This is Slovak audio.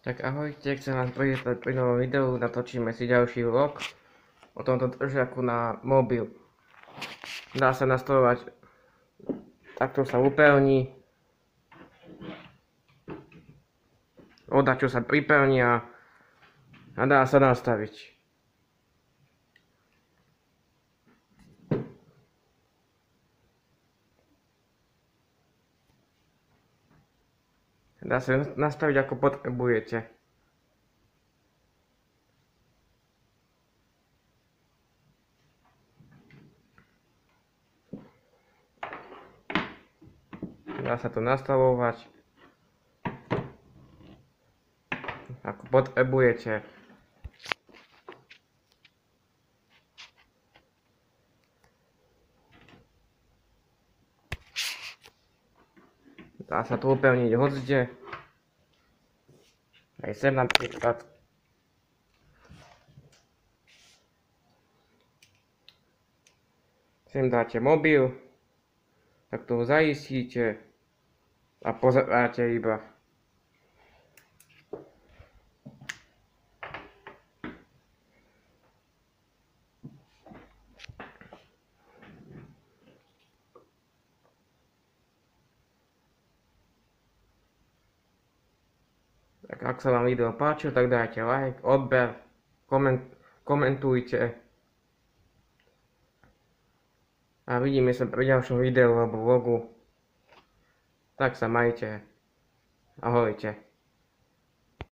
Tak ahojte, chcem vás privítať pri novom videu, natočíme si ďalší vlog o tomto držiaku na mobil. Dá sa nastavovať, takto sa upevní, oddačo sa pripevní a dá sa nastaviť. Dá sa nastaviť ako potrebujete. Dá sa to nastavovať ako potrebujete. Dá sa to upevniť hocde. Aj sem napríklad. Sem dáte mobil, tak to zaistíte a pozeráte iba. Tak ak sa vám video páčilo, tak dajte like, odber, komentujte. A vidíme sa pri ďalšom videu alebo vlogu. Tak sa majte. Ahojte.